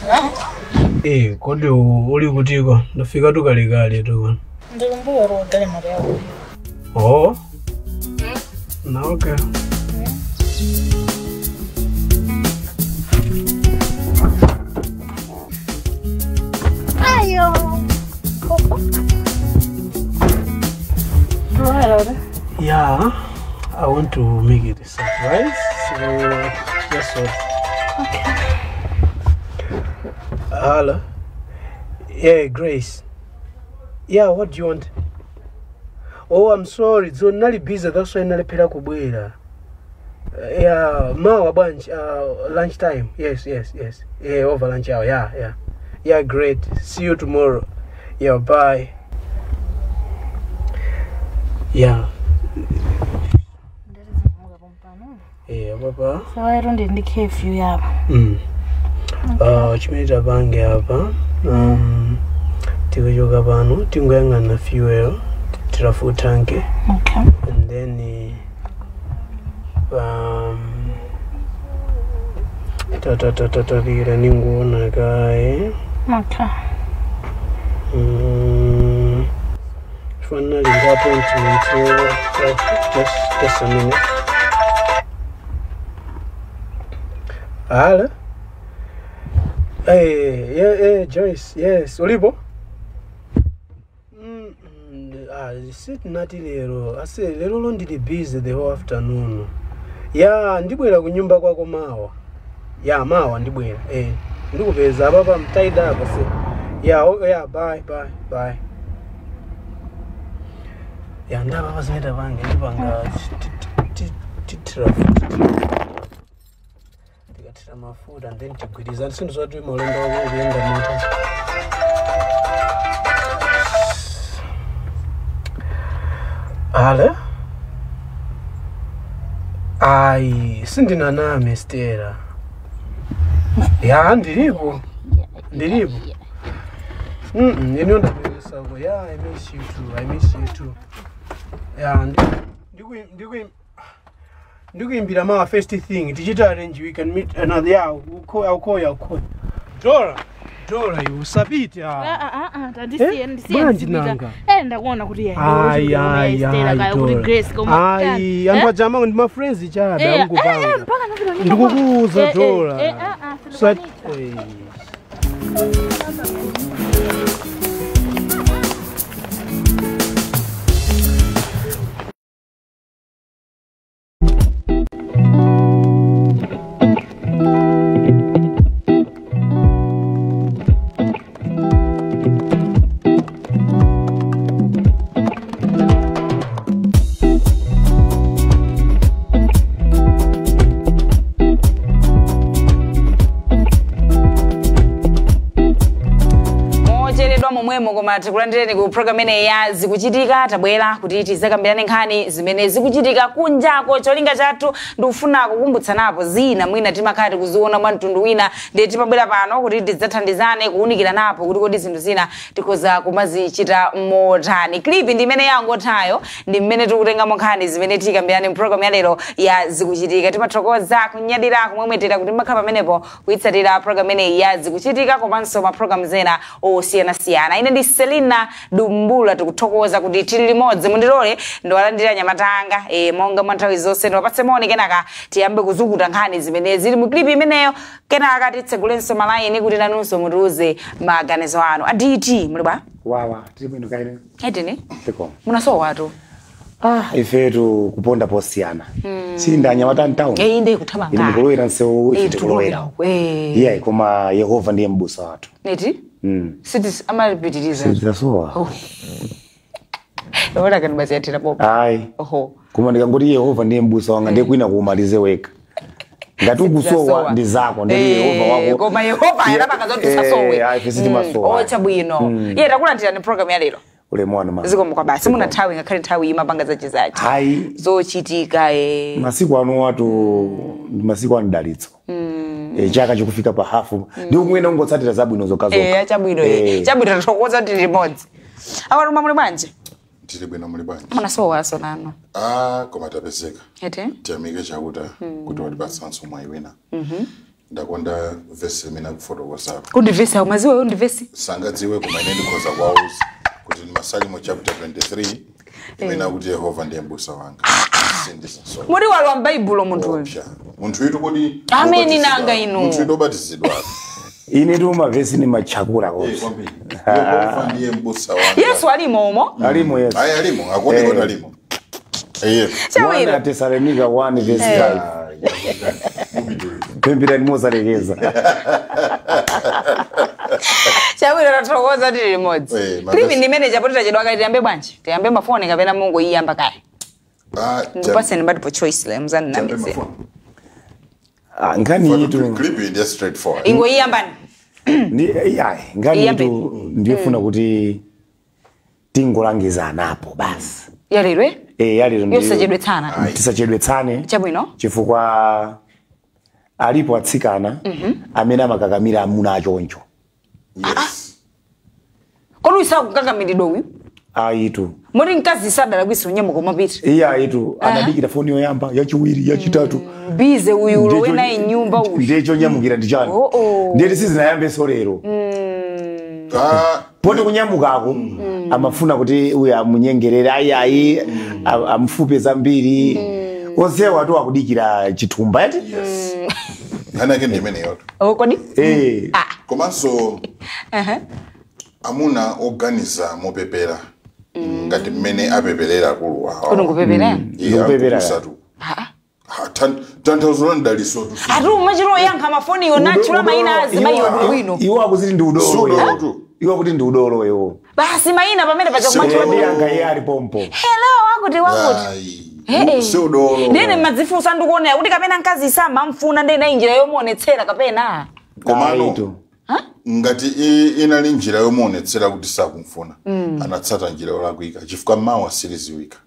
Kodi uli kutiko ndafika tukalikali tu. Ndikumbuka ro gale mari yako. Oh. Na okay. Ayo. Yeah, I want to make it a surprise. So that's what. Okay. Hello. Yeah, Grace. Yeah, what do you want? Oh, I'm sorry. So nali busy. That's why nali pera kubwera. Yeah, mawa bunch. Lunchtime. Yes. Yeah, over lunch hour. Yeah. Yeah, great. See you tomorrow. Yeah, bye. Yeah. Yeah, papa. So I don't indicate if you have. Chimeta bange hapa. Tikujoka pano, tingoyangana fuel, tirafutanke. Okay. And then lira ninguona kae. Okay. Finally appointment just a minute. Hello? Hey, Joyce, yes, Olibo? Sit nati lero. I say lero londi busy the whole afternoon. Yeah, ndibwera kunyumba kwako mawa. Yeah, mawa ndibwera. Ndikupeza baba mtaida apa se. Yeah, bye. Yeah, ndaba bazimeta bange ndibanga tikatira mafuta and then tigwirizana sinto zwati maulendo wako kuenda moto. Hala? Ai, sindina name Stella. Yeah, ndiripo. Inonda sako. Yeah, I miss you too. Yeah, ndikuimbira mawa first thing. Digital arrange we can meet another. Yeah, I'll call you. Dora you sabiti Ndisiye ndakuona kuti kuti Grace koma antu ajama ndi ma friends chada ngukupanga ndikukuza Dora koma tikulandireni ku program ene ya zikuchitika tabwera kuti tizakambirane nkhani zimene zikuchitika kunjako cholinga chathu ndikufuna kukumbutsanapo zina mwina timakhati kuziona mwa mtundu wina ndiye timabwera pano kuti tidzathandizane kuunikira napo kuti kodi zinthu zina tikhoza kumazichita motani. Clip ndi imene yangothayo ndi mmene tikutenga nkhani zimene tikambirane mu program ya lero ya zikuchitika. Timathokoza kunyadira kumwemwetera kuti makhala pamenepo kuitsatira program ene ya zikuchitika komanso ma program zena osiyanasiyana. Ine ndi Selina Dumbula tikuthokoza kuti tili limodzi mundilole ndiwalandira nyamatanga monga mwanthawi zonse ndipatse moni kenaka tiyambe kuzukuta nkhani zimene zili mu clip imeneyo kenaka titsegulenso malayini kuti nanunso mutiuze maganizo anu. Aditi muli bwa? Wawa tili bwino kaine. Edini? Tiko. Munasowa watu? Ifetu kuponda posiyana. Sinda nyamata ntawo. Inde kuthamanga. Ine kulowera nsewu ifite kulowera. Yeah, koma Yehova ndiye mbusa watu. Neti? Cities amalipitiriza. Sitasowa. Ora kanibasi yatira popo. Ai. Oho. Kuma ndikangoti Yehova ndiye mbusa wanga ndiye kwina kumalize weka. Ngati ukusowa ndi zako ndiye Yehova wako. Koma Yehova yanapanga zoti sasowe. Ai fiziti masowa. Ocha bwino. Ye takulandira ni program ya lero. Ule mwana mama. Ziko mukwa basi muna tawi ngakhale tawi imapanga zachizachi. Ai. Zochitika masiku ano watu masiku anidalitso. Chaka chikufika pa hafu ndi umwene ungotsatira zabwino zokazoka. Chabwino chabwino tokoza ndi limodzi. Awaruma muli banje? Tili bwino muli banje. Munasowa sonano. Koma tapezeka. Ete? Tiyamike chakuta kuti walipasanso mwayi wina. ndakonda vesi mina kufoto WhatsApp undivesi umaziwe undivesi sangadziwe kumaineni khoza kwauzi kuti ni Masalimo chapter 23 imena kuti Yehova ndiye mbusa wanga sindisa so muri walwa m'Baibulo munthu uyu munthu witu kodi ameni nanga ino munthu witu obatizidwa ine tu mavesi ni machakula kosi kwambiri Yehova ndiye mbusa wanga Yesu alimo umo alimo Yesu ayi alimo akone kuti alimo chawira 1 Tesalonika 1 verse 5 pembira ni mozaregeza chawira rathokoza tili limodzi krivi ndi manager potita chedwa kali tiyambe bwanji tiyambe mafoni kapena mungu iyamba kaya ndipaseni multiple choice la mzani namize ngani yitu clip is straightforward ingo iyambani ni ngani yitu ndiyefuna kuti tingolangiza napo basi yalirwe yaliro ndiyo tisachedwetsana tisachedwetsane chabwino chifukwa alipo atsikana amene amakakamira amuna achoncho yes kodi usakukakamilidwa uyu aitu muri mkazi sadala kwisi unyamuka mapita iya aitu anadikira foni yoyamba yachiwiri yachitatu bize uyu ulowe naye nyumba uyu ndicho nyamukira ndichani ndiye tisinayambe solero poti kunyamukako amafuna kuti uyu amunyengerere ayi amfupe zambiri onsewa watu akudikira chitumba yati hanake ndimene yoto kodi komanso amuna organiza mopepera ngati mmene apepelera akulu wawo kodi ngupepera ngupepera tanthauzo ndaliso tu atu machiro yankha mafoni yona chula maina azima iyo bwino iwo akuti ndi udolo iwo akuti ndi udolo iwo basi maina pamene pacha kumachiro ndi yanga iye ali pompo hello wakuti sio udolo ndene madzifunsa ndikuonera kuti kapena mkazi sama mfuna ndena injira yomuonetsera kapena komano ngati inali njira yomuonetsera kuti sakumfuna anatsata njira yolakwika chifukwa mawa siliziwika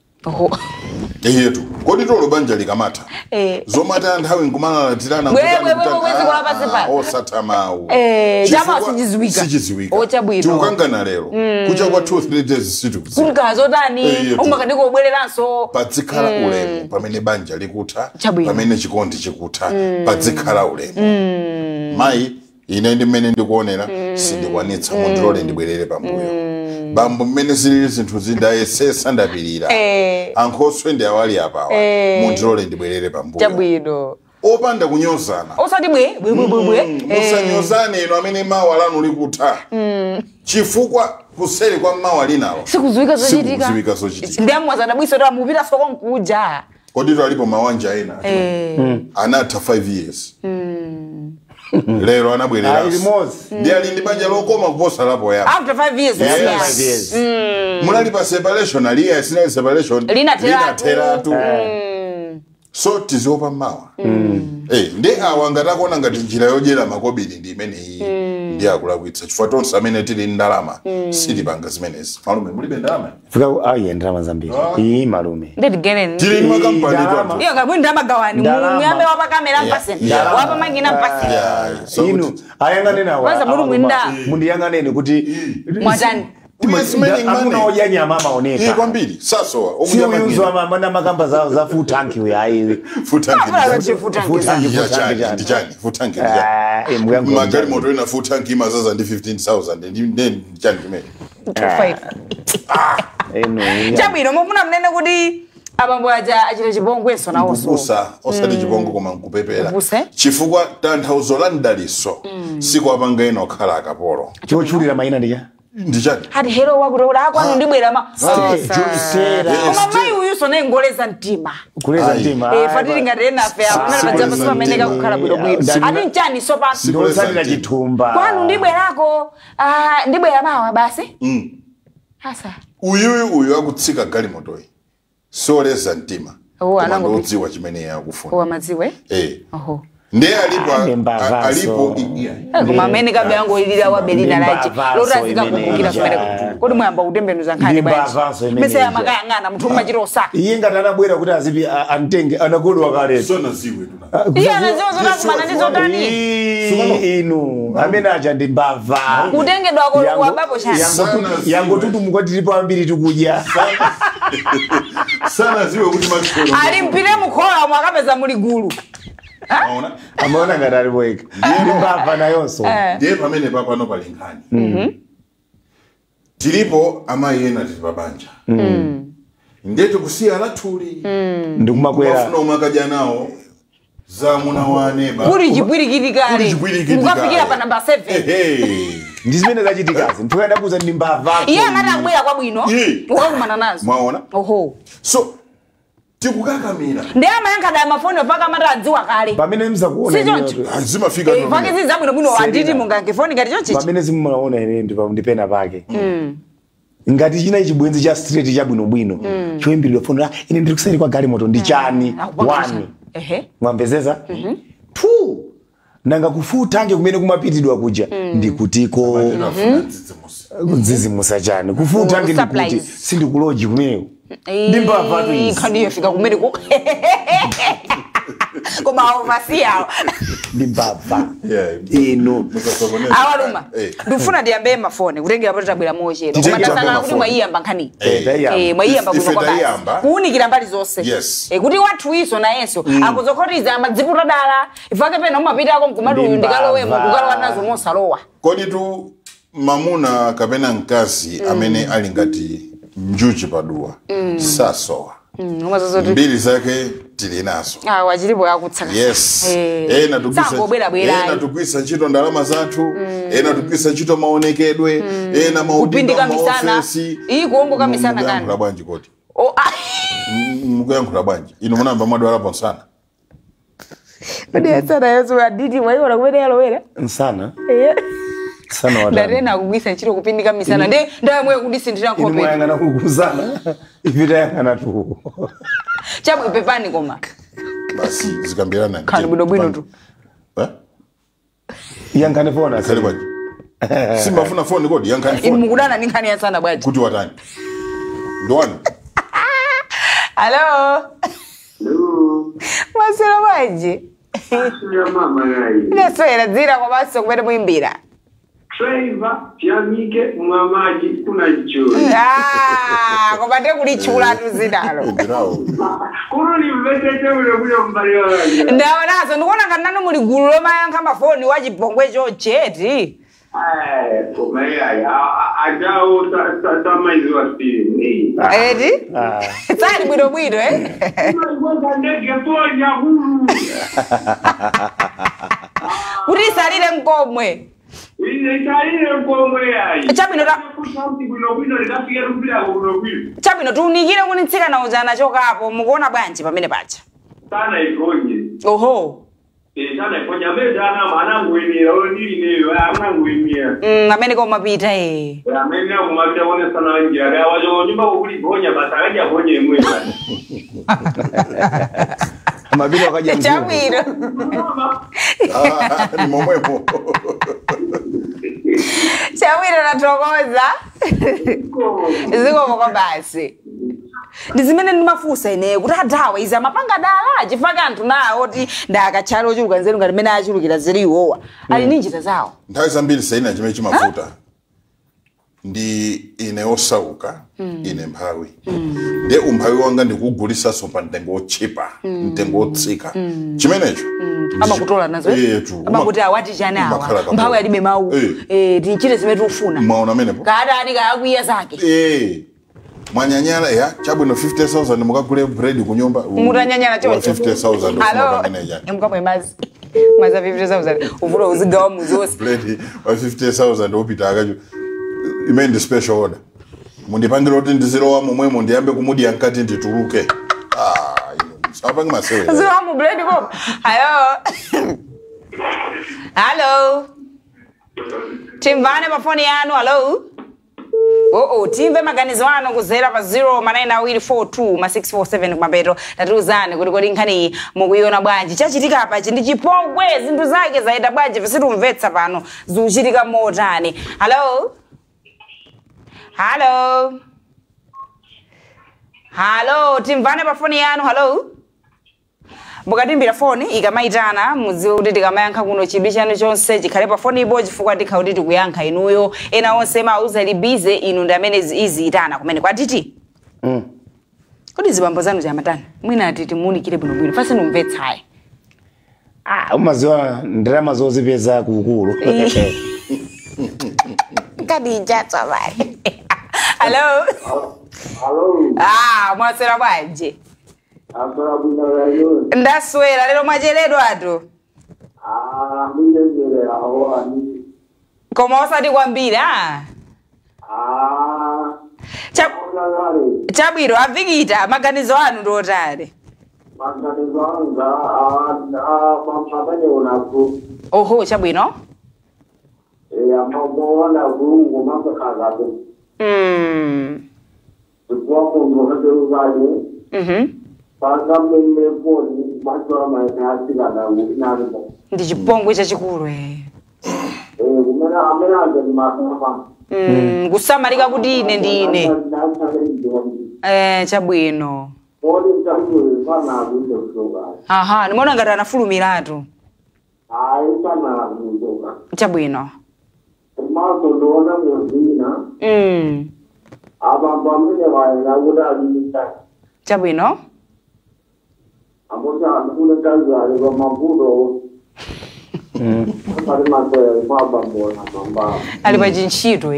yetu kodi tolo banja likamata zomata nthawi nkumalalatirana zikola pasi pa osatamawu chama sichiziwika ochabwino tikukangana lero kucha kwa 2-3 days situkuzi kuti kazotani umakadiko ubwereranso padzikhala ulemu pamene banja likutha pamene chikondi chikutha padzikhala ulemu mayi ine ndi mmene ndikuonera sindikwanitsa mundilole ndibwerere pambuyo bambo mmene zilili zinthu zindayesesa ndapirira ankhoswe ndi awali apawa mundilole ndibwerere pambuyo chabwino opanda kunyozana osati bwe musanyozane ino amene mawa lanu likutha chifukwa kuseri kwa mawa linalo sikuziwika zochitika ndi amwazana bwiso ta mupita soko nkuja kodi to alipo mawanja ena anatha 5 years lero anabwerera ndi ali ndi banja lokoma kuposa lapo ya after 5 years yes. Munali pa separation aliya sina separation linatera tu so tizopa mawa ndi awa ngatakona ngati njira yojera makobiri ndi imene iyi ndi akulakwitsa chifukwa tonse amene tili ndalama sili panga zimenezi malume mulibe ndalama fika ayi ndalama zambiri iyi malume ndigereni tili makampani tu iyo ngabwe ndama gawani muyambe wapa kamera mpaseni wapa magina mpaseni inu ayangane nawo kwanza muri mwinda mundiyanganeni kuti mwatani amuna ojanya mama oneka kwambiri saso okuyuzo amana makamba za full tank uyayi full tank futanki magari moto ina full tank imazaza ndi 15,000 ndi chani kimene 5 chabwino mufuna mnene kuti abambo aja achire chibongweso nawonso osati chibongo koma nkupepera chifukwa tanthauzo la ndaliso siku apanga ino okhala akapolo chochulira mayina ndija ndichani hadi hero wakutola akwanu ndibwera ma koma mai uyu sona ingoleza mtima kuleza mtima fatiri ngati nafe amuna padzamba sipameneka kukhala bwino bwino ati nchani sopa ndosatira chitumba kwanu ndibwerako ndibwera mawa basi hasa uyu akutsika gali motoyi soleza mtima anangodziwa chimene yakufuna madziwe oho ndiye alipo koma amene kabe yango ilira wa Belina lachi lotazika kumbukira kumene kodi mwamba kutembenuza nkhani bwanji mese yamakayangana muthu machirosa iye ngati anabwera kuti azipi antenge anakodwa kale sona ziwe iye anaziwa zona kumana ndizo tani inu amene acha ndi mbava kutengedwa ko wabapo chani yango tutumuka tilipo ambiri tikudya sana ziwe kuti machoro ali mpire mukhola mwakapeza muli gulu Amaona ngati alipoyeka. Ndi mbava nayonso. Ndiye pamene papano palinkhani. Tilipo amayi ena tili pabanja. Ndiye tikusiya lathuli. Ndikumakwera. Wafuna umakaja nawo. Zamuna waneba. Kuri chibwirikiti kale. Mukafikira pa number 7. Ndizimene zachitikazi. Nthoyada kuza ndi mbava. Iye anabwera kwabwino. Ukakumana nazo. Mwaona? Oho. So tikukakamira. Ndiye amayankha da mafoni opaka amata adziwa kale. Pamene mzakuona. Zimafika ndo. Pake zizabwino bwino waditi mungange foni ngati chonchi. Pamene zimuona ine ndipena pake. Ngati china chibwenzi cha street cha bwino choimbirira foni ine ndiri kuseri kwa galimoto ndi chani 1 mwambezeza 2 nanga kufuta nge kumene kumapitidwa kuja ndikutiko kudzizimusa chani kufuta nge ndikuti sindikuloji kumene ndimba vatu izi kandi yofika kumene ku koma overseer ndibava ino awaluma ndifuna ndiyambe mafoni kutengera pato tabwera mochero koma tasanga kuti mwayiyamba nkhani mwayiyamba kuno kwa basi kuunikira mbali zonse kuti wathu iso na yenso akuzokhotiza amadziputa dala ifake pena umapita ako mkumatu ndikalowemo kukalowa nazo mosalowa kodi tu mamuna kapena mkazi amene ali ngati njuchi paduwa sasowa mbili zake tili nazo wachilipo yakutsaka yes tukisa ntchito ndalama zathu tukisa ntchito maonekedwe kupindika misana iyi kuongoka misana kani mukuyankhula bwanji kodi mukuyankhula bwanji ino munamba mwadwala ponsana kodi yasana yesu aditi mwaiona kumene yalowera nsana sana wadana ndarena kugwisa ntchito kupindika misana ndaye mwe kundisindira nkhope ino mwayangana kukuzana ipita yangana tu chabu pepani koma basi zikambirana kani bwino tu yankane fona kale bwaji simbafuna phone kodi yankane phone mukudana ninkani yasana bwaji kuti watani ndowani hello masero bwaji mama ngai neswera dzira kwa baso kumene muimbira Trevor Piamike mwamaji kuna juu. Kopate kulichula tuzidalo. Kuruni mbetete ule mbali wala. Ndaonazo ndikuona kanano muli gulu lomayankha mafoni wachipongwe chocheti. Komaya ajao tamaizi wasini. Eti? Tsali bwino Ngoza ndege ponya huru. Kuti salire nkomwe. Chabino tuunikire kunitsika na ujana chokapo mukuona bwanji pamene pacha sana ikonye oho sana ikonye ameza ana manangu ini onini amnangu ini amene ko mapita amene kumapita one sana njara wajo nyumba kuli bonya basakaja bonye mwe mabili wakaja mzuri chabino ni momwemo chabino natokoza ziko kwa basi ndizimene ndimafusa ine kuti adawa iza mapanga dala chifaka anthu nawo oti ndakachalo chuluka nzeru ngati mene achulukira zeriwowa ali ninjita zawo nthawi zambiri saina chimene chimafuta ndi ine osauka ine mphawi ndiye umphawi wanga ndikugulisa so pa mtengo ochipa mtengo otsika chimenecho amakutola nazo amakuti awati chani awa mphawi alibe mawu tinchite zimene ufuna maona menepo kada ani kayakwiya zake mwanyanyala ya chabwino 50,000 mukagule bread kunyumba mutanyanyala chocho 50,000 ufuna manager mukapwe mazi maza 50,000 uvula uzigawa muzosi bread wa 50,000 opita akacho imende special order mundipangira kuti ndizilowa momwemo ndiyambe kumudya nkati ndituluke sapangi masewe zilowa mu bread pop hello timvane mafoni yanu hello timve maganizo ano kuzera pa 0 kumapeto tatuzane kuti kodi nkhani mukuiona bwanji chachitika apa chi ndi chipongwe zinthu zake zaenda bwanji visitumvetsa pano zikuchitika motani hello timvane pa foni yanu mukatimbira foni ikamaitana mudziwe kuti tikamayankha kuno chidwi chanu chonse chikhale pa foni ipo chifukwa tikha kuti tikuyankha inuyo ena onse mauza libize inu ndi amene iziitana kumene kwatiti kodi zibambo zanu zamatani mwina atiti muunikire bwinobwino fase numvetsayi umaziwa ndirama zozipeza kukulu. Kadija tsabali. Hello. Hello. Mwasera bwaje. Asora bwino. Ndaswera lero macheledwa atu. Mundezere aho ani. Koma osati kwambira. Chabwino avikita maganizo anu ndotale. Maganizo anga mapane unaku. Oho chabwino. Amabona kungu mapakaza. Kwa kungu ndio Pakamele poni matwa asila na nani. Ndi chipongwe chachikulu kumena amena ngeni makama. Kusamalika kuti ine ndine. Chabwino. Poni mtangu sana akuzo kutoka. Aha, nimeona ngati anafulumiratu. Sana akuzo. Chabwino. Maso ndona mwazina. Abamba mene waena kuda alita. Chabwino. Amoja kule kazi ya mabudo. Pale mazoea baba mbona mamba. Ali chinchito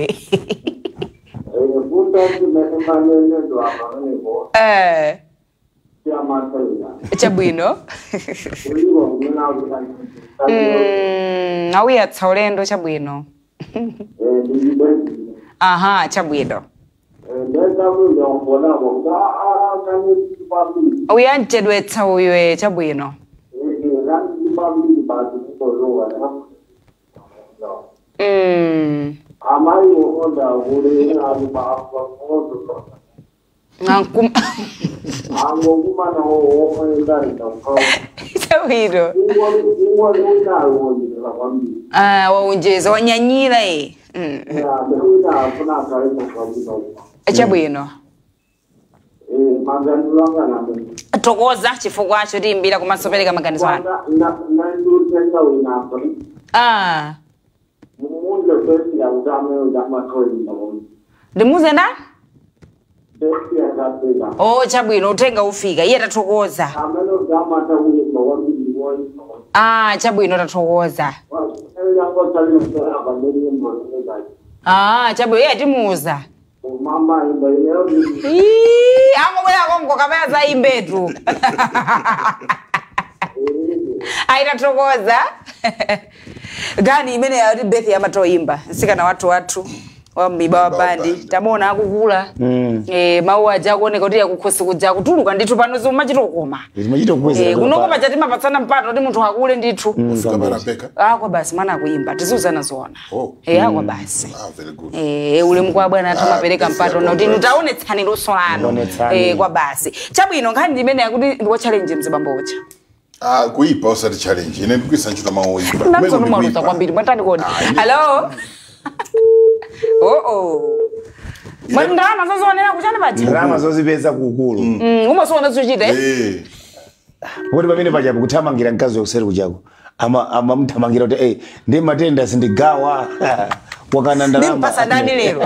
Buta kimefanya ndo hapa nipo. Ya mazoea. Chabwino. Uliwa mna ukani. Awi atsaulendo chabwino. Aha, chabwino. Uyanjedwetsa uyo chabwino. Chabwino. Waunjeza wanyanyira chabwino. Tokoza chifukwa chotimbira kumasopereka maganizo anu. Ndimuze nda? Chabwino utenga ufika iye tathokoza. Chabwino tathokoza. Chabwino iye timuza. Mama imbayo. Amobwera kongo kapeza imbetu. Aitathokoza. Gani imene yati birthday amatoimba. Sikana watu. Wamiba wabandi. Tamona akukula. Mawu aja kuoneka kuti yakukhosi kuja kutuluka ndithu pano zimachitokoma. Kunokoma chatima patsana mpato kuti munthu akule ndithu. Kwa basi mana kuimba tizuzana zona. Kwa basi. Very good. Ule mkwa bwana atamapereka mpato na kuti utaonetsani lusolano. Kwa basi. Chabwino nkhani imene yakuti ndiwo challenge mzibambocha. Kuipa osati challenge. Ine ndikuisa nchuta maoipa. Namsono mwaruta kwambiri mwatani kodi. Hello. Ndalama zozoonera kuchani paja? Ndalama zozipeza kukulu. Umasoona zochita Kuti pamene pajapo kuthamangira mkazi wakuseri kuchako. Ama mthamangira kuti ndi matenda sindigawa. Wakana ndalama. Ndimpasa ndani lero.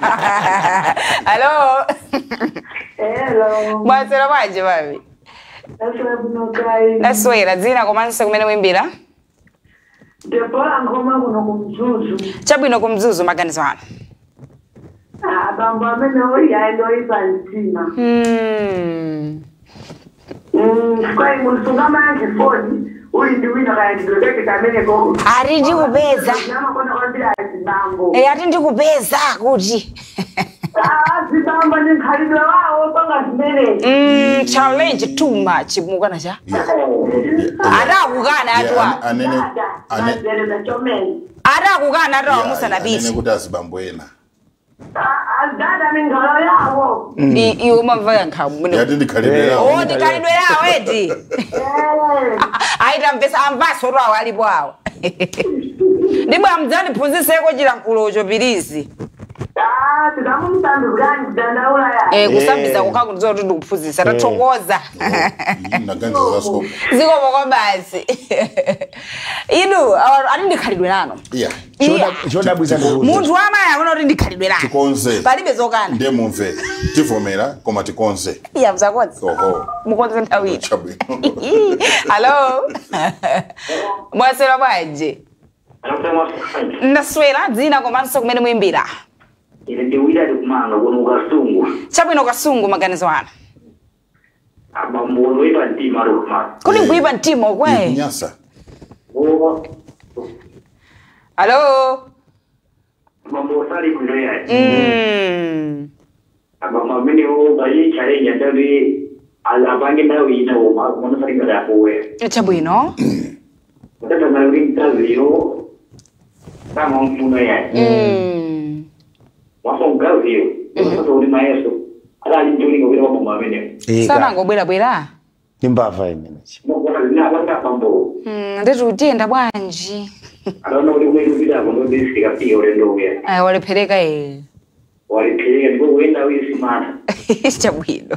Hello. Hello. Mwasera paja babi? Naswera dzina komanse kumene wimbira? Debora ngoma kuno kumzuzu. Chabwino kumzuzu maganizo anu. Bambo amene oyaendo ipantima. Kwa imusunga manje phone uli ndiwina kaya ndileke kamene koko. Ari ndikupeza. Nama kona kwambira zibambo. Ati ndikupeza kuti. Zibambo ndikhalidwe wawo panga zimene. Challenge too much mukana cha. Atakukana atwa. Atakukana atwa musana bisi. Anene kuti azibambo ena. Dada ni ngalo yawo. Iyo mava nkhamu. Yati ndikhalidwe yawo. Ndikhalidwe yawo eti. Aita mpesa amvaso rawo alipo awo. Ndibwa mdzani phunziseko chilankhulo chopirizi. basi kama mtandu gani dandaula ya. Kusambiza kukhaku ndizo kuti ndikuphunzisa tathokoza. Naganza zaso. Ziko boko basi. Inu ari ndikhalidwe nano. Yeah. Choda bwiza ndo. Muntu amaya akona kuti ndikhalidwe nano. Tikonze. Palibe zokana. Ndemumve. Tivomera koma tikonze. Iya mzakodzi. Oho. Mukonze nthawi. Chabwe. Hello. Mwasera bwaje. Ndaswera dzina komanso kumene muimbira. Ile ndiwira kumanga kuno kasungu. Chabwino kasungu maganizo ana. Abambo noipa ntima roma. Kuni kuipa ntimo kwe. Kunyasa. Oh. Hello. Abambo sali kunoya. Abambo mini o bayi challenge ndabi alabange nayo ina o ma kono sali ngada kowe. Chabwino. Ndata na interview kama mfuno ya. Waso ngavio. Waso uri maeso. Ala njuli ngobira wa mama mene. Sana ngobwera bwera. Nimbava imene. Mokona na banga bambo. Ndetu utenda bwanji. Alona uri kweli bila kono bisika pia uri ndowe. Walipereka Walipeleka ndipo wenda wisi mana. Chabwino.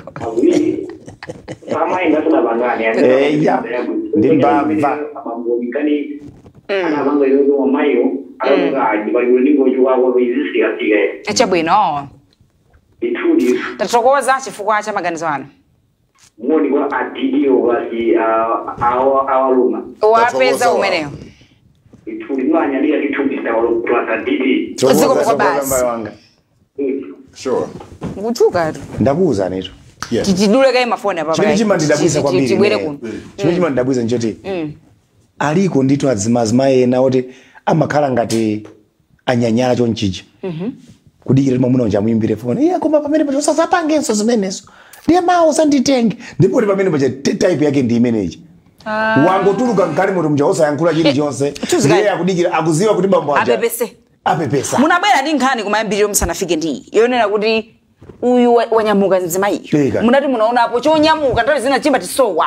Kama ina tuna bangani. Ya. Nimbava. Mambo mikani. Ana bango yozo wa mayo. Alonga ajibali ulingo juwa wa wizisi atige. Chabwino. Itudi. Tathokoza chifukwa cha maganizo ano. Mwoni wa adidio basi awaluma. Wapeza umeneyo. Itudi mwanya lia itudi sa waluma adidi. Ziko kwa basi. Sure. Nguchuka. Ndakuza neto. Yeah. Titidule kai mafoni apa. Chimene chimandidabwisa kwambiri. Tibwere kuno. Chimene chimandidabwisa njoti. Aliko ndito adzimazima ena oti amakhala ngati anyanyala chonchija. Kudikira mamuna unja muimbire foni. Iya koma pamene pacho sazapangenso zimenezo. Ndiye mawo sanditenge. Ndipo ri pamene pacho type yake ndi imeneji. Wangotuluka mkali moto mja osayankhula chili chonse. Ndiye akudikira akuziwa kuti bambo aja. Apepesa. Munabwera ndi nkhani kumayambiriro musanafike ndi. Yonera kuti uyu wanyamuka nzima iyo. Munati munaona apo chonyamuka ntali zina chimba tisowa.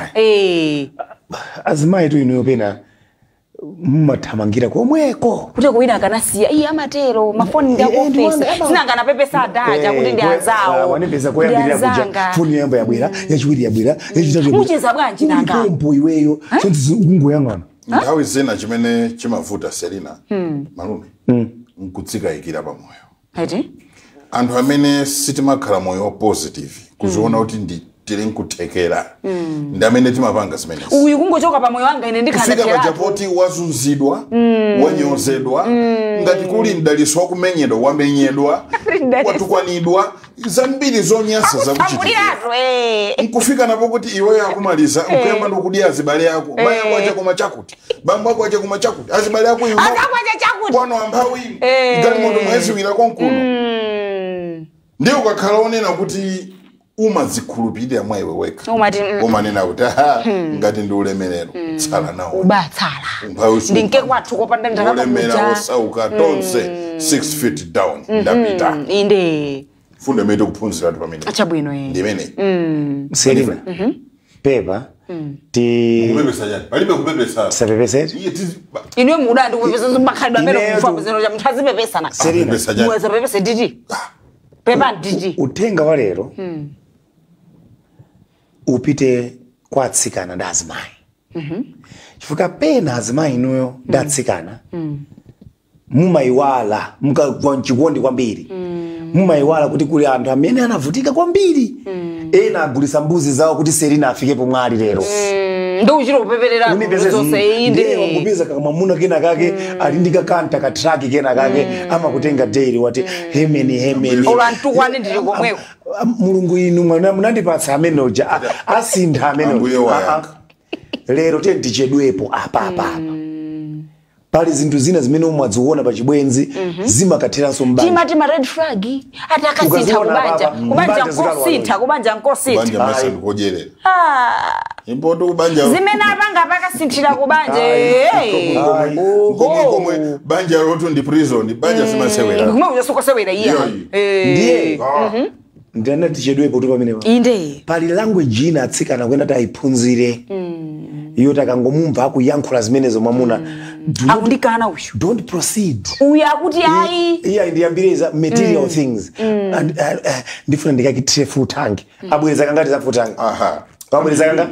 Azimai tu ino pena mumathamangira komweko. Kuti kuwina akanasiya. Iya amatero mafoni ndi akuofisa. Sina akanapepesa adaja kuti ndi azawo. Wanepesa koyambirira kuja. Foni yamba yabwera, yachiwiri yabwera, yachitatu. Mucheza bwanji nanga. Pompo iweyo. Sonzi ungoyangana. Ndawi zina chimene chimavuta Selina. Malume. Nkutsika ikira pa moyo. Eti? Anthu amene sitimakhala moyo positive. Kuziona kuti ndi tili nkuthekera. Ndi amene timapanga zimene. Uyu kungochoka pa moyo wanga ine ndikhana kufika pachapoti wazunzidwa, wanyozedwa, ngati kuli mdaliso wakumenyedwa, wamenyedwa, watukwanidwa, zambiri zonyasa zakuchitika. Nkufika napo kuti iweyo akumaliza, ukuyamba ndokudya azibale yako, baya kwacha kuma chakuti, bambo wako kwacha kuma chakuti, azibale yako iwo. Azakwacha chakuti. Kwano ambawi, ngati moto mwezi wila konkuno. Ndiyo kakhala onena kuti umazikhulupirira mwa iwe weka. Umanena kuti ngati ndi ulemerero tsala nawo. Ubatsala. Ndinke kwathu kopanda ndalama kuja. Ulemerero osauka tonse 6 feet down. Ndapita. Inde. Fundamento kuphunzira pamene. Achabwino Ndimene. Selina. Pepa. Ti kupepesa jani. Palibe kupepesa. Sapepeseti? Inwe muda ndi kupepesa zomakhalidwa amene kufa kuzino cha mthazi pepesa na. Selina. Mweza pepesa nditi. Pepa nditi. Utenga wa lero. Upite kwa atsikana ndi azimayi. Chifukwa pena azimayi inuyo ndi atsikana. Mumayiwala mukachikondi kwambiri. Mumayiwala kuti kuli anthu amene anavutika kwambiri. Ena agulisa mbuzi zawo kuti Selina afike pomwe ali lero. Ndo uchiro kupeperera zonse inde. Ngupeza kakamamuna kena kake ali ndi kakanta ka truck kena kake amakutenga daily wati hemeni. Olantukwane ndili komweko. Mulungu inu mwana munandipatsa amene uja asintha amene uja. Lero tichedwepo apa. Pali zinthu zina zimene umwadziona pa chibwenzi zimakathiranso mbanja. Tima red flag. Ati akasintha kubanja. Kubanja nkosintha, kubanja nkosintha. Kubanja masa ndikojerera. Impoto kubanja. Zimene apanga pakasinthira kubanja. Komwe banja roto ndi prison, banja simasewera. Kumwe ujasoka sewera iya. Ndiye. Ndana tichedwepo tu pamenewa. Inde. Pali language ina atsikana kwenda taiphunzire. iyo takangomumva akuyankhula zimenezo mwamuna akundikana uyu don't proceed uyu akuti ayi iya ndiyambiriza material things and ndifuna ndikakitire full tank abweza kangati za full tank abweza kanga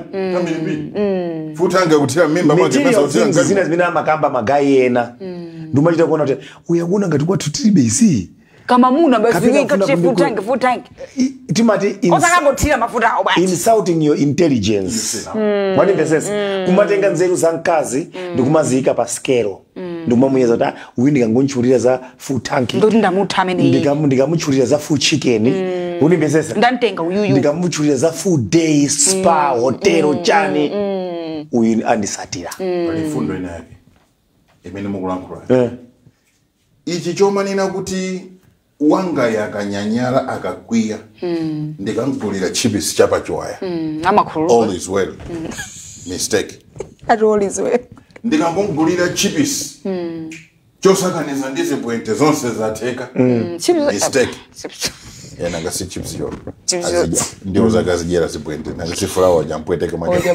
full tank yakutira mimba mwake pesa utira zina zimene makamba magayi ena ndumachita kuona kuti uyakuna ngati kwathu tilibe isi kama muna basi ngikatire full tank timati osakambothira mafuta awo basi insulting your intelligence wanimvesesa kumatenga nzeru za mkazi ndikumaziyika pa skelo ndikumamuyeza kuti uyu ndikangonchulira za full tank ndoti ndamutha amene ndikamuchulira za full chicken unimvesesa ndantenga uyuyu ndikamuchulira za full day spa hotel chani uyu andisatira pali fundo ina yake imene mukulankhula ichi chomanena kuti wanga yakanyanyala akakwiya ndikamgulira chipisi chapa chiwaya all is well mistake all is well ndikamgulira chipisi chosakaniza ndizi bwente zonse zatheka mistake yena ngasi chips yo ndio zakazijera zibwente ngasifulawa jampweteke maja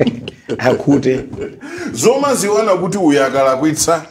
akute zoma ziwana kuti uyakala kwitsa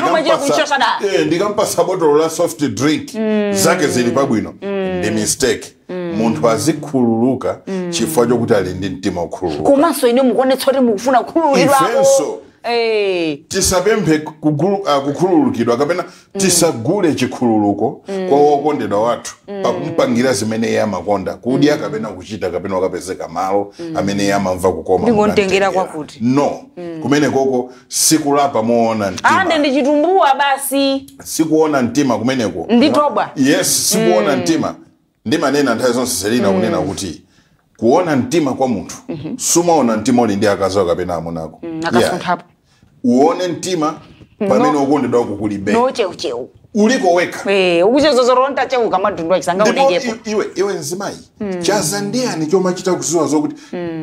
ndikampasa botolo la soft drink zake zili pabwino ndi mistake munthu azikhululuka chifukwa chokuti ali ndi mtima ukhululuka komanso ine mukuonetsa kuti mukufuna kukhululukirwako tisapemphe kukhululukidwa kapena tisagule chikhululuko kwa wokondedwa wathu pakumpangira zimene iye amakonda kudya kapena kuchita kapena wakapezeka malo amene iye amamva kukoma ndingotengera kwakuti no kumene koko sikulapa muona mtima ande ndichitumbuwa basi sikuona mtima kumeneko nditoba yes sikuona mtima ndimanena nthawi zonse Selina kunena kuti kuona mtima kwa munthu sumaona mtima uli ndi akazi kapena amunako akasunthapo uone mtima pamene ukondedwa kukulibe no cheu uliko weka ukuchezozoronta cheu kama tundu akisanga unekepo iwe nzimayi chazandiyani choma chita kuziwa zokuti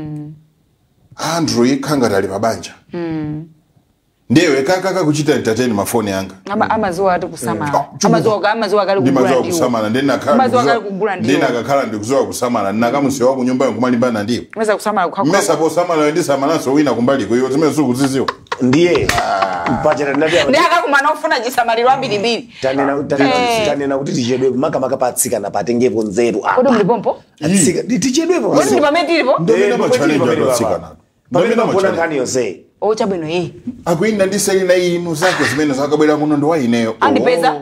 Andrew khanga tali pabanja ndiwe kaka kuchita entertain mafoni yanga amazuwa ati kusamala amazuwa kali ndimazuwa kusamala ndinakakhala ndikuzuwa kusamala ndinakamusiwa ku nyumba yokumalimbana ndiyo mesa kusamala kukhakho mesa posamala ndisamala so wina kumbaliko iyo zimene sukuziziwa ndiye mpachera ndakakumana ufuna chisamaliro ambirimbiri tanena kuti tichedwe makamaka patsikana patengepo nzeru kodi mlipompo tichedwepo kodi ndi pamene tilipo ndomena machallenge atsikana pamene mbona nkhani yonse chabwino akuinda ndi Selina inu zake zimene zakabwera kuno ndo waineyo andipeza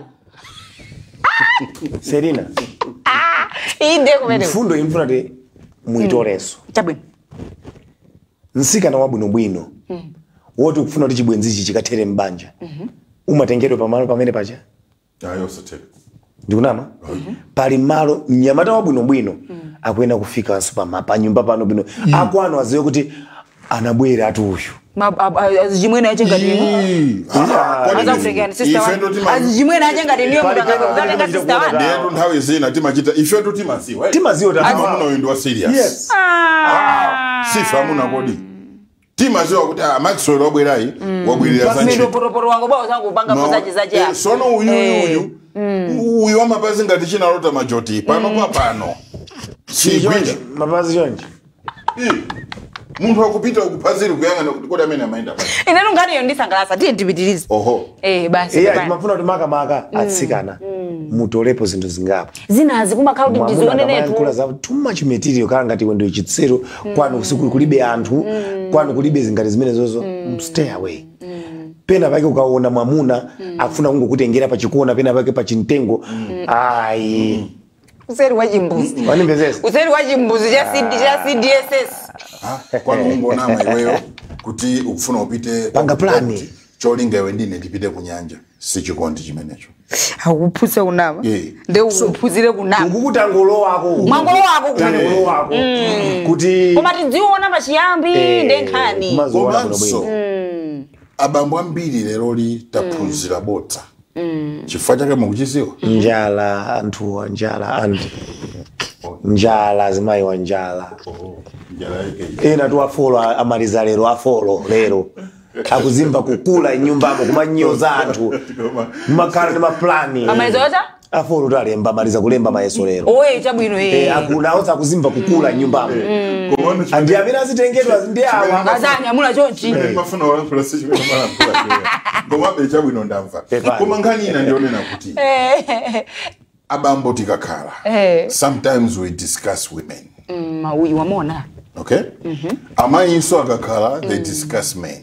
Selina inde kumene mfundo imfuna ti muitoreso chabwino nsikana wabwinobwino woti ukufuna kuti chibwenzichi chikathere mbanja umatengedwe pamalo pamene pacha ayo sathe ndikunama pali malo mnyamata wabwinobwino akuyenda kufikanso pa nyumba pano bwino akwano aziwe kuti anabwera atu uyu azijimwena achengati inu azafrekani sister wanu azijimwena achengati niyo mutatenga sister wanu ndetu nthawi zina timachita ifetu timaziwa tamuno uyu ndi wa serious sifa amuna kodi timaziwa kuti Maxwell wabwerayi wabwirira zanchi poroporo wangu bao zangu upanga pozaji zaji ya sono uyu wamapazi ngati china lota majoti pano kwa pano mapazi yonji munthu wakupita ukupaziri kuyangana kuti kodi amene amaenda pano ineno ngati yondisangalasa tiye ndipitirize basi timafuna kuti makamaka atsikana mutolepo zinthu zingapo zinazi kumakhala kuti ndizionenetu za too much material kala ngati iwe ndi chitsero kwanu usiku kulibe anthu kwanu kulibe zingati zimene zozo stay away pena pake ukaona mwamuna akufuna kungokutengera pa chikona pena pake pa chintengo ayi useri wachimbuzi useri wachimbuzi cha CDSS kwanu ungona maiweyo kuti ukufuna upite panga plani cholinga iwe ndine ndipite kunyanja si chikondi chimenecho akuphutsa kunama nde ukuphuzire kunama ukukutangolo wako kuti koma tidziona pachiyambi ndenkhani komanso abambo ambiri lero li taphunzira bodza chifukwa chake mukuchiziwa njala anthu njala zimayi wa njala ena tu afolo amaliza lero afolo lero akuzimba kukula inyumbamo kumanyoza anthu makhala ndi maplani amaliza aforo talemba maliza kulemba mayeso lero oye chabwino akuna oza kuzimba kukula nyumbamo andi amene azitengedwa ndi awa azanya mula chonchi mafuna wala plus chimene mala mkula ngoma be chabwino ndamva koma ngani ina ndionena kuti abambo tikakhala sometimes we discuss women mawi wamona okay amayi so akakhala they discuss men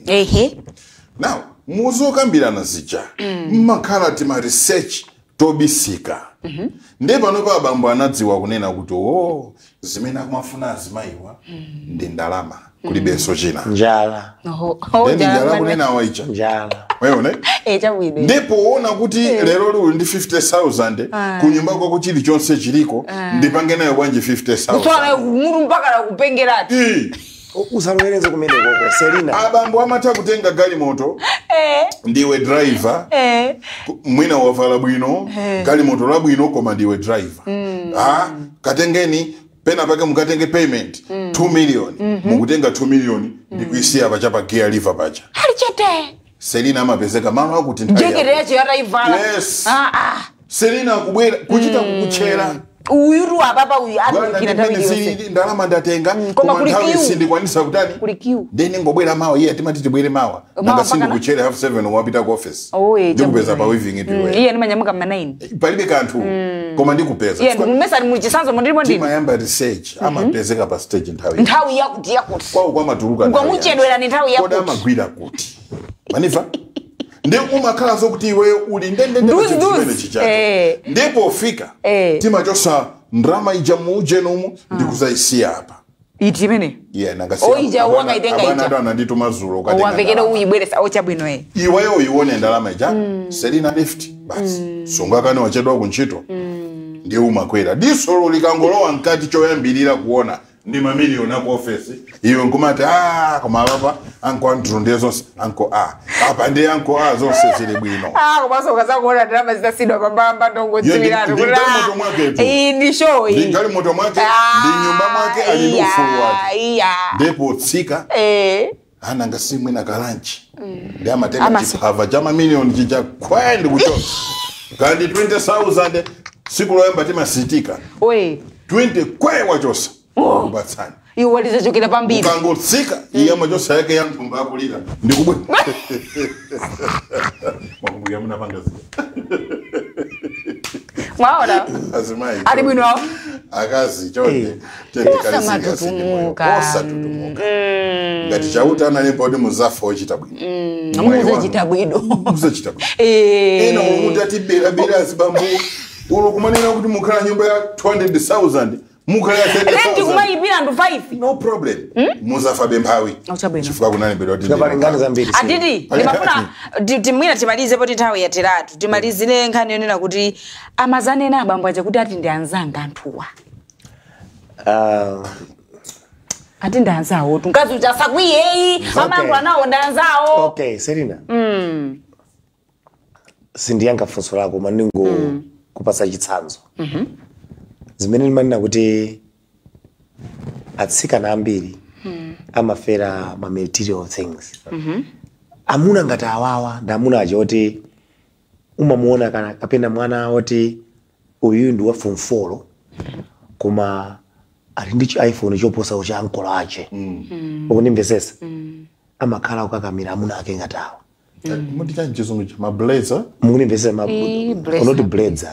now muzokambirana zija makhala tima research tobisika ndi pano pa abambo anadziwa kunena kuti zimene akumafuna azimayiwa ndi ndalama kulibenso china njala njala kunena waicha njala weone chabwino ndipo ona kuti lero luli ndi 50,000 kunyumba kwako chili chonse chiliko ndipange nayo kwanje 50,000 kutwala mutu mpaka la kupengerati usaloweleze kumene koko Selina abambo amatha kutenga gali moto ndiwe driver mwina wavala bwino gali moto la bwino koma ndiwe driver katengeni pena pake mukatenge payment 2 million mukutenga 2 million ndikuisiya pachapa gear liver pacha alichete Selina amapezeka malo akuti njekere yacho yataivala yes Selina kubwera kuchita kukuchera uyuru ababa uyu adikira tawi yose ndalama ndatenga koma nthawi sindikwanisa kutani kulikiu deni ngobwera mawa iye atimati tibwere mawa nanga sindikuchere half 7 wapita ku office ndikupeza pa weaving itiwe iye nimanyamuka ma 9 palibe kanthu koma ndikupeza iye ndimesa muchisanzo ndimo ndimo timayamba research amapezeka pa stage nthawi yakuti kwao kwamatuluka kwamuchedwera ni nthawi yakuti koda amagwira kuti manifa ndi umakhala zokuti iwe uli ndendende chimene chichacho ndipo ufika timachosa ndrama ija muje nomu ndikuzaisiya apa iti mene nangasi oija wakaitenga ija abana ndandituma zulo ukatenga wavekera uyibweresa ochabwino iweyo uyione ndalama ija Selina lift basi songa kana wachedwa kunchito ndi umakwera disolo likangolowa nkati choyambirira kuona ndi mamiliyoni ku office iwe nkumati koma papa anko androndezo anko apa ndi anko zonse zili bwino komanso ukazakuona drama zitasidwa pambamba ndongodziwiratu kuti ndi show iyi ndi moto mwake ndi nyumba mwake ali ufulu wake ndipo tsika ananga simwe na kalanchi ndi amatenga chipava cha mamiliyoni chicha kwandi kuchoka kandi 20,000 siku loyamba timasitika 20 kwe wachosa kubatsana iwe walizachokera pambiri kangotsika iya machosa yake ya mtumba akulira ndikubwe makumbuya muna pangazi mwaona azimai ali bwino akazi chonde osa tutumuka ngati chauta analipo ndi muzafa ochita bwino muzachita bwino muzachita bwino ena umuti atibera bera azibambu ulo kumanena kuti mukhala nyumba ya 200,000 mukhala ya 30,000 renti kumayipira ndu 5 no problem muzafa bemphawi chifukwa kunani bero ngani zambiri atiti ndimafuna timwina timalize poti nthawi yateratu timalizire nkhani yonena kuti amazanena abambo aja kuti ati ndi anzanga anthuwa ati ndi anzawo tunkazi uchasakwiyeyi amangu anawo ndi anzawo okay Selina sindiyanga funso lako maningo kupasa chitsanzo zimene limanena kuti atsikana ambiri amafera ma material things amuna ngati awawa ndi amuna aja oti umamuona kana kapena mwana oti uyu ndi wa form 4 koma ali ndi iPhone choposa ucha uncle ache ukunimvesesa amakhala ukakamira amuna ake ngati awa muti chani chizungu cha mablazer mukunimvesesa not blazer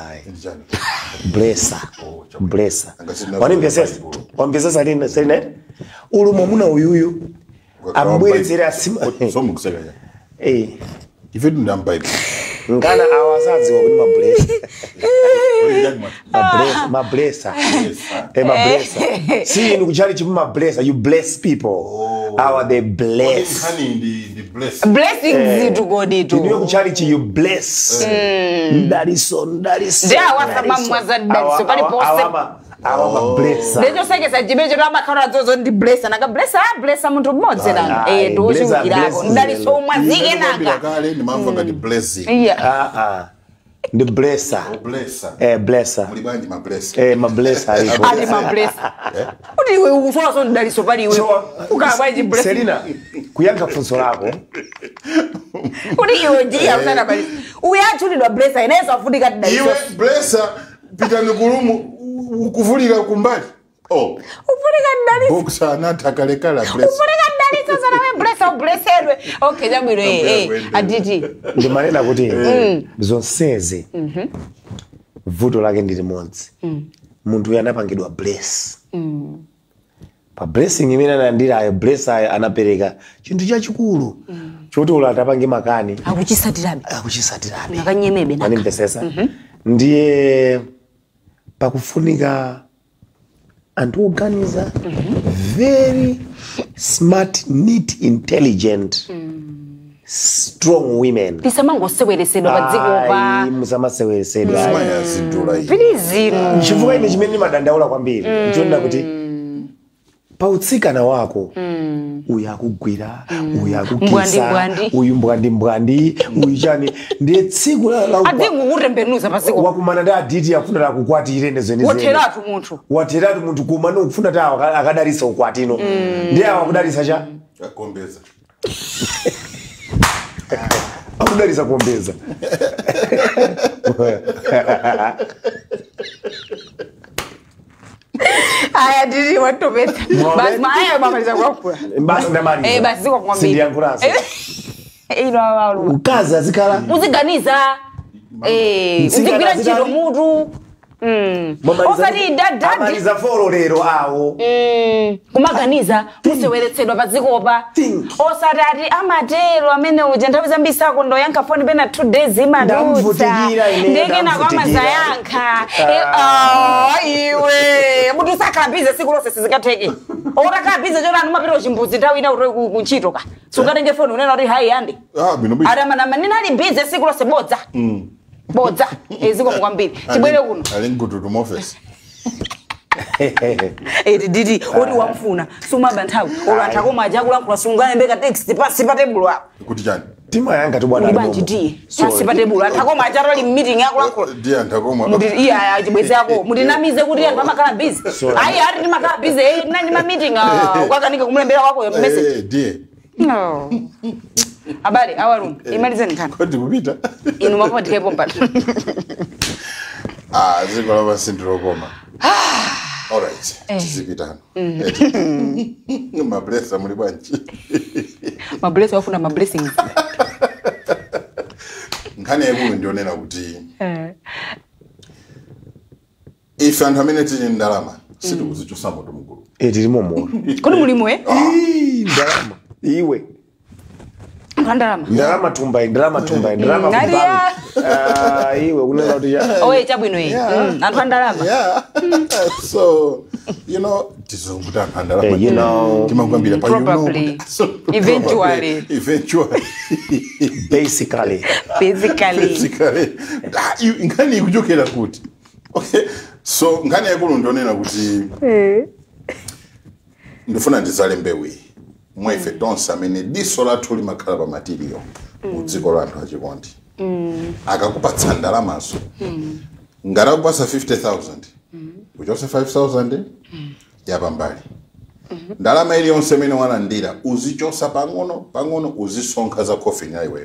blessa wanimvesesa wamvesesa lini Selina ulumo muna uyuyu ambwelezera asima so mukuseka ife ndambaye ngana awazazi wa mablessa see in kuchali chipu mablessa you bless people they bless blessings to God to you kuchali chi you bless ndaliso ndia wasamamwa za ndaliso pali pose blessa ndio sekesa jibejo rama kana zozo ndi blessa naka blessa muntu mmodzi nanga ndo chukirako ndaliso mwazike nanga kale ni mamva ngati blessing Ndi blesser. Blesser. Muli banji ma blesser. Ma blesser alipo. Ali ma blesser. Kuti iwe usola so ndaliso pali iwe. Ukabwaji blesser. Selina, kuyankha funso lako. Kuti iwe njia usana pali. Uyachulidwa blesser inaweza afunika ndaliso. Iwe blesser pita nikulumu ukuvulika kumbali. Ufulika ndaliso. Boxa anatakalekala blesser. Ufulika ndaliso sana we blesser blesserwe. Okay, jambo aditi. Ndi manena kuti zonseze. Vuto lake ndi limodzi. Munthu yanapangidwa bless. Pa blessing imene anandira blesser anapereka chinthu chachikulu. Choti ulatapange makani. Akuchisatirabe. Nakanyemebe naka. Manimpesesa. Ndiye pakufunika anthu oganiza very smart, neat, intelligent, strong women. Tisamangoseweresedwa padzikopa. Musamaseweresedwa. Please. Chifukwa ine chimene madandaula kwambiri. Nchonda kuti pautsikana wako uyakugwira, uyakukisa, uyu mbwandi, uyu chani ndiye tsiku la adingukutembenuza pasiko. Wakumana ndi aditi afuna la kukwatire nezeni. Wateratu munthu kuma no kufuna ta akadarisa ukwatino. Ndiye akudarisa cha akombeza. Akudarisa kuombeza. Aya didi watopeta. Basi maya mamaliza kwa kula. Basi ndamaliza. Basi ziko kwambia. Sindiyankhulaso. Ino awalu. Ukaza zikala. Uziganiza. Uzigwira ntchito mutu. Osati dadi. Amaliza folo lero awo. Kumaganiza museweretsedwa padzikopa. Osati ati amatero amene uja nthawi zambisako ndoyankha phone pena 2 days imadutsa. Ndekena kwa mazayankha. Iwe mutu sakhabize siku lose sizikatheke. Orakhabize chona numapita chimbuzi nthawi ina uri kuntchito ka. Sungatenge phone unena kuti hayi yandi. Bino. Adama nali busy siku lose bodza. Bodza eziko kwambiri chibwere kuno alingututu office didi odi wamfuna sumaba nthawi olantha koma ajakula kulasungana mbeka text pasi pa table apo kuti chani tima yanga tubwana ndibanji ti pasi pa table antha koma ajatali meeting yako lakula ndi antha koma muti iya chibweze yako muti namize kuti anthu amakhala busy ayi ati ndimakhala busy nani ma meeting kwakanika kumulembera wako yo message die no abale awarum imalizeni kana kodi kupita inu mapo ndikepo mpata ziko la basindiro koma all right tizipitana ma blessa muri banchi ma bless wafuna ma blessings ngane yebu ndionena kuti if anthu amene tili ndalama sitikuzichosa moto mukulu tilimo moto kodi mulimo ndalama iwe ndalama tumba iwe unena kuti oye chabwino anthu ndalama so you know tizunguta ndalama timangwambira pa probably eventually basically ngani kuchokera kuti okay so ngani yakulu ndonena kuti ndifuna ndizale mbewu mwefe tonse amene diso lathu limakhala pa material mudziko la anthu achikondi akakupatsa ndalamazo ngati akupasa 50,000 uchose 5,000 yapambali ndalama iliyonse imene walandira uzichosa pang'ono uzisonkha za coffin yayiweyo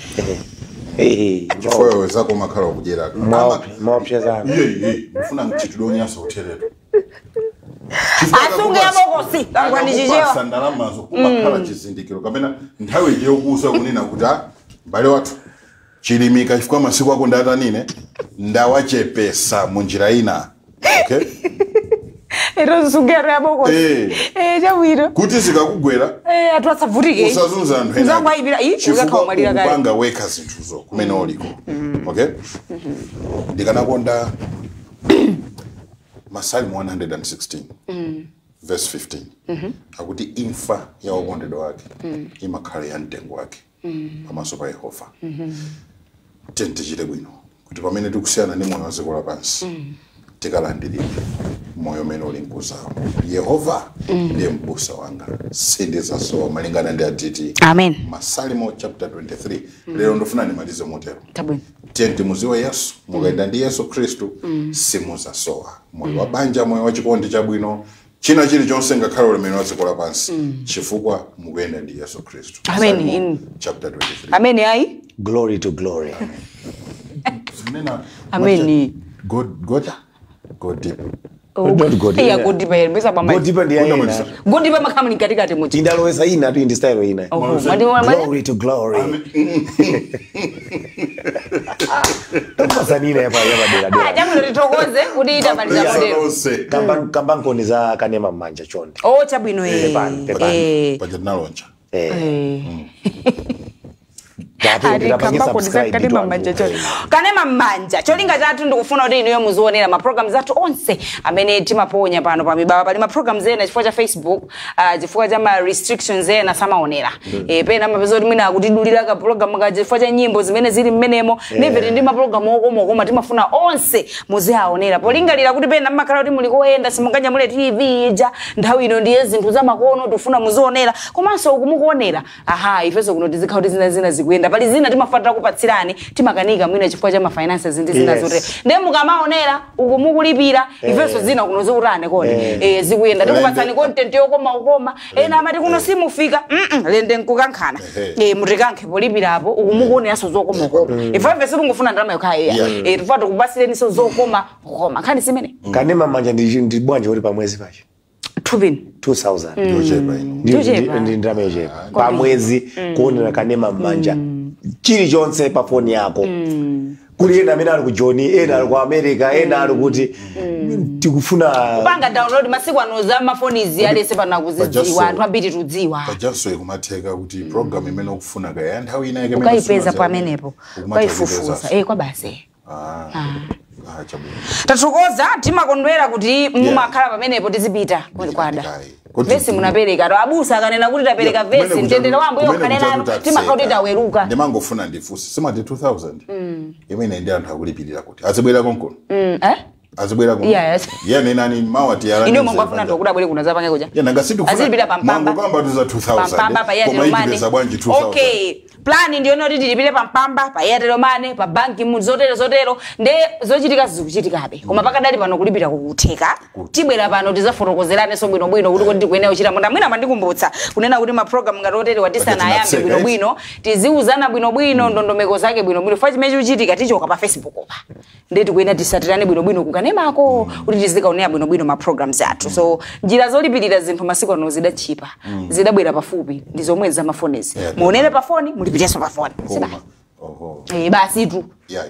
chifukwa zako makhala kudyera maopsha zako ufuna mchitidwe onyansa utheretu asunge yabokosi kangwani chichewa ndalamazo kumakhala chizindikiro kapena nthawi ije yokusa kunena kuti mbale wathu chilimika chifukwa masiku ako ndatanine ndawachepesa munjira ina okay ero sungero yabokosi chabwino kuti zikakugwera atwasavutike usazunza anthu ena nzangu ayibira uzakhawamalira kale upanga weka zinthuzo kumene oliko okay ndikanakonda Masalmu 116 verse 15 akuti imfa ya okondedwa wake imakhala ya mtengo wake pamaso pa Yehova tichite bwino kuti pamene tikusiyana ndi moyo wa dziko lapansi tikalandirire moyo umene uli mkuzawo Yehova ndiye m'busa wanga sindizasowa malingana ndi aditi amen Masalmu chapter 23 lero ndofuna ndimalize motero tabwino tenti muziwa Yesu mukaenda ndi Yesu Kristu simuzasowa moyo wa banja moyo wa chikondi chabwino china chili chonse ngakhale ulemeno wa dziko lapansi chifukwa mukuyenda ndi Yesu Kristu. Amen. In chapter 23. Amen. Ai Glory to glory. Amen. Go deep. Not go deep. Yeah, go deep. Mbesa bamba. Go deep ndiye ina. Go deep makamuni katikati muti. Indaloweza ina tu indi style ina. Glory to glory. Tapasa nina hapa dela. Jambo litokoze kuti ita bali zabodelo. Kamba nkoni za Kanema Manja chonde. Oh chabwino Paja naloncha. Kanema Manja cholinga chatu ndikufuna kuti inuyo muzionera ma programs zathu onse amene timaponya pano pa mibaba pali ma programs ena chifukwa cha Facebook chifukwa cha ma restrictions ena samaonera pena mapezo kuti mwina akutidulira ka program ka chifukwa cha nyimbo zimene zili mmenemo neve ndi ma program okoma timafuna onse muziaonera polingalira kuti pena mmakhala kuti muli koyenda simunganya mule TV ija nthawi ino ndiye zinthu za makono tufuna muzionera komanso ukumukuonera ifeso kuno tizikhala kuti zina zikuyenda pali zina timafatira kupatsirani timakanika mwina chifukwa cha finances ndi zina zote ndiye mukamaonera ukumukulipira ifeso zina kuno ziurane kone zikuyenda tikupatsani content yokoma ena amati kuno simufika lende nkukankhana mutikankhe polipirapo ukumukuoneraso zokoma ifeso tungufuna ndalama yokhaya tifata kubasireniso zokoma khani simene Kanema Manja ndi bwanje uli pamwezi pacho 2000 ndi ndalama yochepa pamwezi kuonera Kanema Manja chili chonse pa phone yako kuli ena amene ali ku Joni ena ali ku America ena ali kuti tikufuna panga download masiku anoza mafoni izi alese pana kuzidziwa anthu ambiri tudziwa pajaso ikumatheka kuti program imene ukufuna kaya nthawi ina yake ukayipeza pamenepo ukayifufuza kwa basi tathokoza timakondwera kuti mumakhala pamenepo tizipita kwada vesi munapereka to abusa akanena kuti tapereka vesi mtendere wambo yokanenano timakhala kuti taweruka ndimangofuna ndifusi simati 2000 imene ndi anthu akulipirira kuti azibwera konkono azibwera konkono yene nani mawati yala ino mangofuna ndokuda bwere kuna zapanga koja nangasitu azilipira pampamba mangokamba tuza 2000 pampamba pa yatelo mane okay plan ndiyo noti tilipire pampamba pa yatelo mane pa banki mu zotero nde zochitika zikuchitikabe koma pakadali pano kulipira kukutheka tibwera pano tizafotokozerane so bwino kuti kodi kuyenera kuchita monda mwina mandikumbutsa kunena kuti ma program ngati otero watisana ayambe bwino tiziuzana bwino ndondomeko zake bwino fa chimene chichitika tichoka pa Facebook opa nde tikuyenera tisatirane bwino kukanemako kuti tizikaonera bwino ma programs athu so njira zolipirira zinthu masiku ano zidachipa zidabwera pafupi ndizomwe za mafonezi muonere pa phone mulipiriaso pa phone basi tu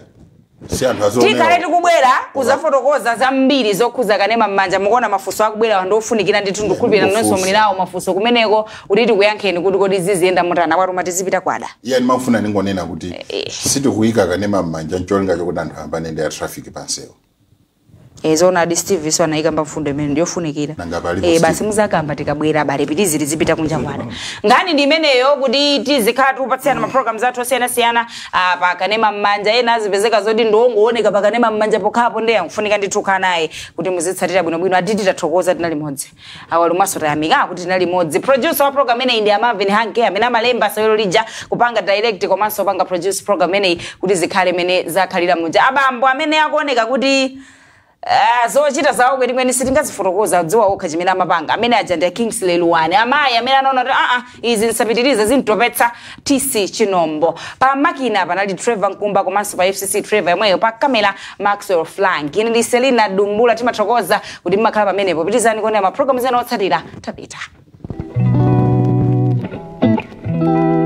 tikale tikubwera kuzafotokoza zambiri zokhuza Kanema Manja mukuona mafunso akubwera wandofunikira ndithu ndikhulupirira nonso muli nawo mafunso kumeneko kuti tikuyankheni kuti kodi ziziyenda motana kwatuma tizipita kwada ndimafuna ningonena kuti sitikuyika Kanema Manja ncholinga chokuti anthu ambane ndi traffic pansewo zona di Steve so anaika mbafundo imene ndiyofunikira basi muzakamba tikabwera bale pitiziri zipita kunja kwada ngani ndi imeneyo kuti tizikhala tupatsana ma programs athu osiyana pa Kanema Manja ena azipezeka zoti ndongooneka pa Kanema Manja pokhapo ndiye akufunika ndithuka naye kuti muzitsatira bwino atiti tathokoza tinali modzi awalumaso tayamika kuti tinali modzi producer wa program ene ndi Marvin Hanke amene amalemba sayolo lija kupanga direct komanso panga produce program ene kuti zikhale mene zakhalira munja abambo amene akuoneka kuti zochita zawo kuti mweni sitingazifotokoza dziwa okha chimene amapanga amene aja ndi Kingsley Luwane amayi amene anaona kuti izi nsapitirize zintopetsa TC Chinombo pa makina panali Trevor Nkumba komanso pa FCC Trevor yemweyo pa kamera Maxwell Flank ine ndi Selina Dumbula timathokoza kuti mmakhala pamenepo pitizani kuona ma programs ena otsatira tapita